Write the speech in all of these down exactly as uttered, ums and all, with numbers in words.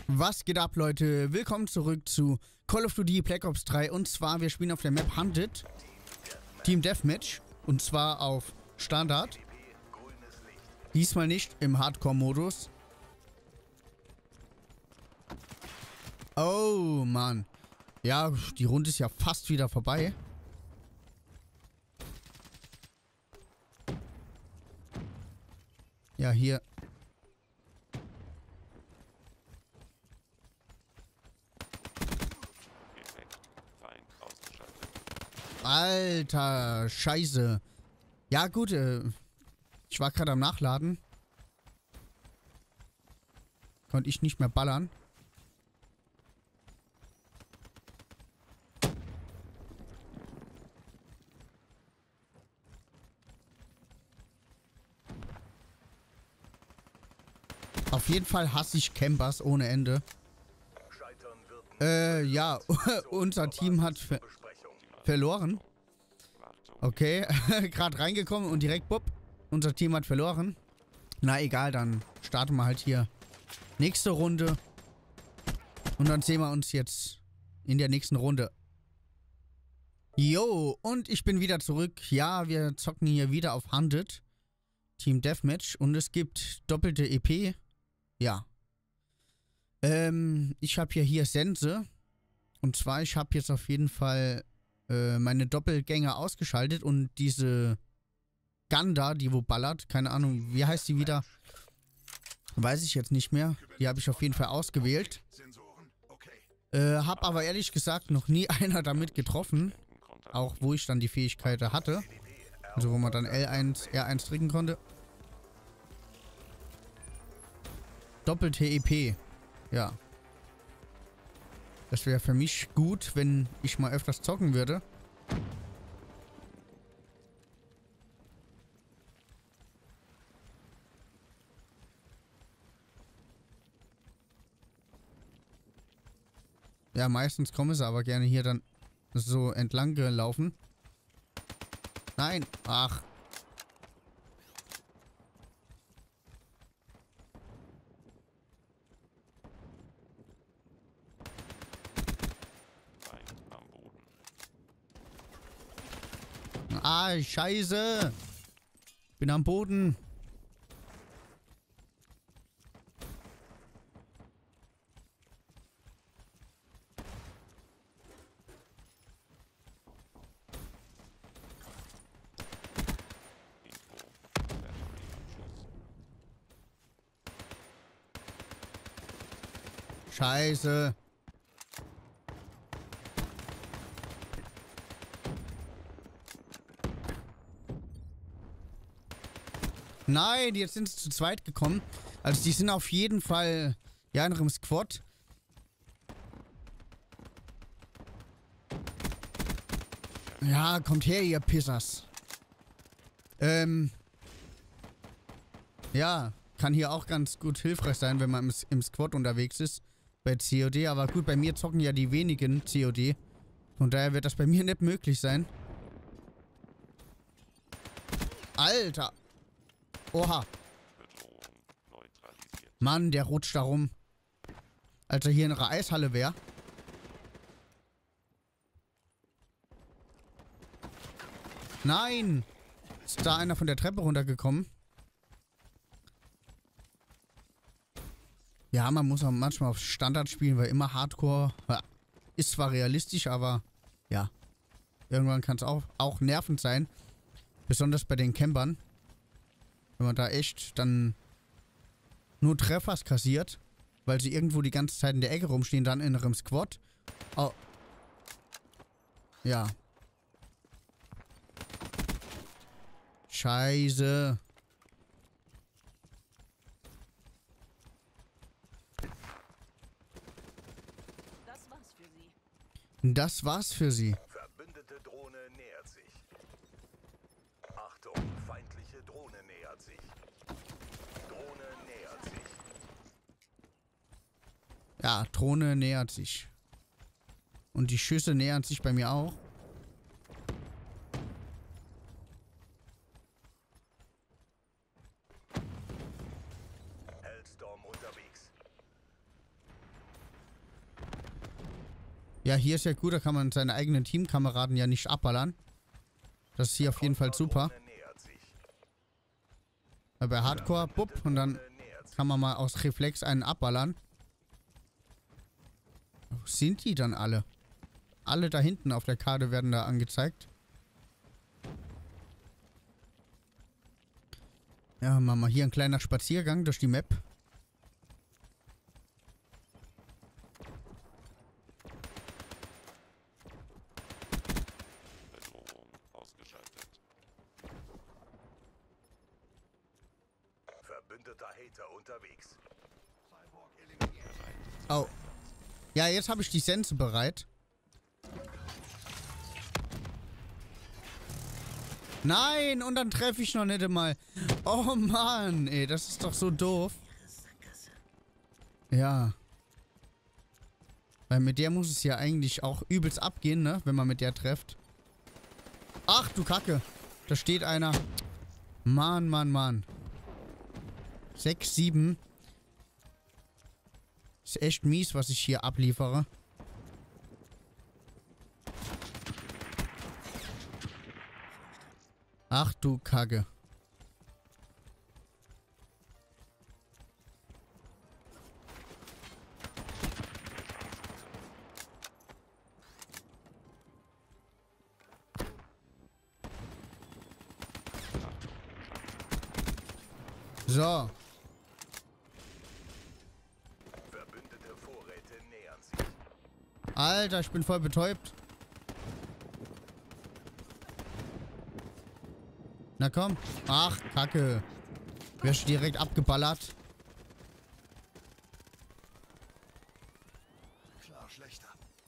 Was geht ab, Leute? Willkommen zurück zu Call of Duty Black Ops drei. Und zwar, wir spielen auf der Map Hunted Team Deathmatch. Und zwar auf Standard. Diesmal nicht im Hardcore-Modus. Oh, Mann. Ja, die Runde ist ja fast wieder vorbei. Ja, hier. Alter, Scheiße. Ja, gut, äh, ich war gerade am Nachladen. Konnte ich nicht mehr ballern. Auf jeden Fall hasse ich Campers ohne Ende. Äh, ja, unser Team hat ver verloren. Okay, gerade reingekommen und direkt, bupp, unser Team hat verloren. Na egal, dann starten wir halt hier nächste Runde. Und dann sehen wir uns jetzt in der nächsten Runde. Jo, und ich bin wieder zurück. Ja, wir zocken hier wieder auf Hunted Team Deathmatch und es gibt doppelte E P. Ja. Ähm, ich habe ja hier Sense. Und zwar, ich habe jetzt auf jeden Fall äh, meine Doppelgänger ausgeschaltet und diese Ganda, die wo ballert, keine Ahnung, wie heißt die wieder? Weiß ich jetzt nicht mehr. Die habe ich auf jeden Fall ausgewählt. Äh, hab aber ehrlich gesagt noch nie einer damit getroffen. Auch wo ich dann die Fähigkeit hatte. Also wo man dann L eins, R eins drücken konnte. Doppelte E P. Ja. Das wäre für mich gut, wenn ich mal öfters zocken würde. Ja, meistens kommen sie aber gerne hier dann so entlang gelaufen. Nein. Ach. Ah, Scheiße. Bin am Boden. Scheiße. Nein, jetzt sind sie zu zweit gekommen. Also die sind auf jeden Fall ja in einem Squad. Ja, kommt her, ihr Pissers. Ähm. Ja, kann hier auch ganz gut hilfreich sein, wenn man im, im Squad unterwegs ist. Bei C O D. Aber gut, bei mir zocken ja die wenigen C O D. Von daher wird das bei mir nicht möglich sein. Alter. Oha. Mann, der rutscht da rum. Als er hier in einer Eishalle wäre. Nein! Ist da einer von der Treppe runtergekommen? Ja, man muss auch manchmal auf Standard spielen, weil immer Hardcore ja, ist zwar realistisch, aber ja. Irgendwann kann es auch, auch nervend sein. Besonders bei den Campern. Wenn man da echt dann nur Treffers kassiert, weil sie irgendwo die ganze Zeit in der Ecke rumstehen, dann in einem Squad. Oh. Ja. Scheiße. Das war's für sie. Das war's für sie. Verbündete Drohne nähert sich. Achtung, feindliche Drohne nähert sich. Drohne nähert sich. Ja, Drohne nähert sich. Und die Schüsse nähern sich bei mir auch. Hellstorm unterwegs. Ja, hier ist ja gut, da kann man seine eigenen Teamkameraden ja nicht abballern. Das ist hier auf jeden Fall super. Drohne nähert sich. Weil bei Hardcore, bupp, und dann Drohne nähert sich. kann man mal aus Reflex einen abballern. Wo sind die dann alle? Alle da hinten auf der Karte werden da angezeigt. Ja, machen wir hier ein kleiner Spaziergang durch die Map. Bedrohung ausgeschaltet. Verbündeter Hater unterwegs. Cyborg eliminiert. Oh. Ja, jetzt habe ich die Sense bereit. Nein, und dann treffe ich noch nicht einmal. Oh Mann, ey, das ist doch so doof. Ja. Weil mit der muss es ja eigentlich auch übelst abgehen, ne? Wenn man mit der trifft. Ach, du Kacke. Da steht einer. Mann, Mann, Mann. sechs, sieben. Ist echt mies, was ich hier abliefere. Ach du Kacke. So. Verbündete Vorräte nähern sich. Alter, ich bin voll betäubt. Na komm. Ach, Kacke. Wirst direkt abgeballert. Klar schlechter.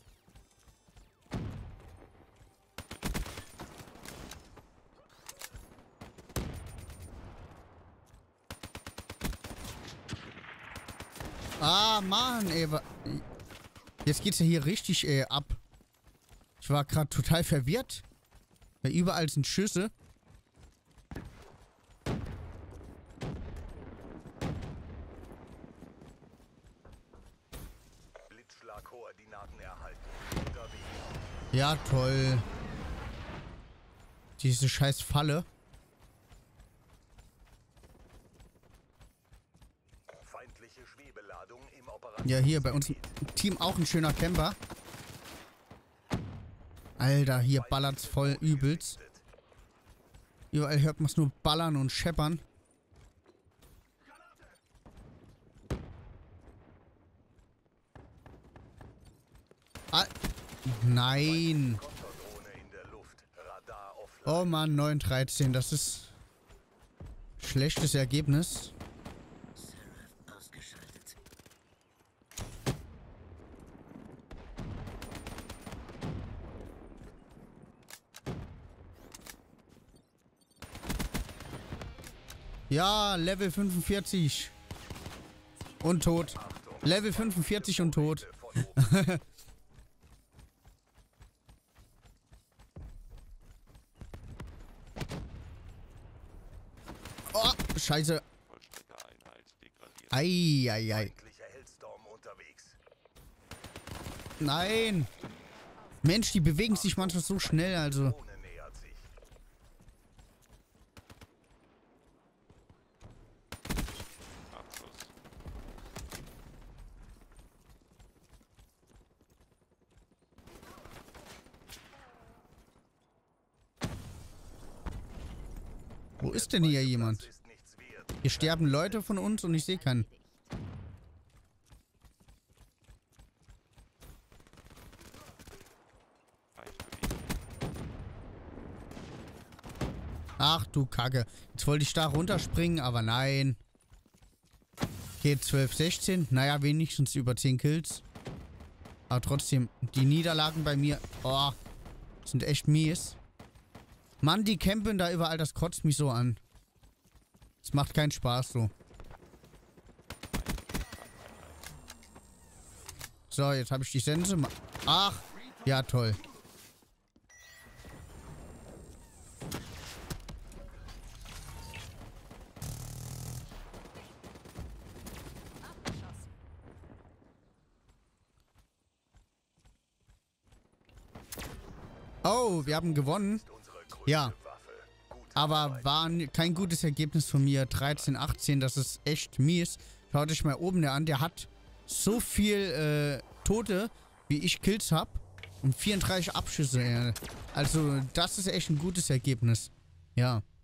Ah, Mann, ey. wa- Jetzt geht's ja hier richtig äh, ab. Ich war gerade total verwirrt. Weil überall sind Schüsse. Blitzschlag-Koordinaten erhalten. Unterwegs. Ja, toll. Diese scheiß Falle. Feindliche Schwebeladung im Operations- Ja, hier bei uns im Team auch ein schöner Camper. Alter, hier ballert's voll übelst. Überall hört man es nur ballern und scheppern. Ah, nein. Konterdrohne in der Luft. Radar offline. Oh Mann, neun dreizehn. Das ist schlechtes Ergebnis. Ja, Level fünfundvierzig. Und tot. Level fünfundvierzig und tot. Von oben. Oh, scheiße. Vollstreckereinheit degradiert. Eieiei. Feindlicher Hellstorm unterwegs. Nein. Mensch, die bewegen sich manchmal so schnell, also. Drohne nähert sich. Abschuss. Wo ist denn hier jemand? Das ist nichts wert. Hier sterben Leute von uns und ich sehe keinen. Feindbewegung. Ach du Kacke. Jetzt wollte ich da runterspringen, aber nein. Okay, zwölf, sechzehn. Naja, wenigstens über zehn Kills. Aber trotzdem, die Niederlagen bei mir, oh, sind echt mies. Mann, die campen da überall, das kotzt mich so an. Es macht keinen Spaß so. So, jetzt habe ich die Sense. ma- Ach, ja toll. Oh, wir haben gewonnen. Ist unsere größte Ja. Waffe. Gute Aber Arbeit. war n- kein gutes Ergebnis von mir. dreizehn, achtzehn, das ist echt mies. Schaut euch mal oben der an. Der hat so viel äh, Tote, wie ich Kills habe. Und vierunddreißig Abschüsse. Äh. Also, das ist echt ein gutes Ergebnis. Ja.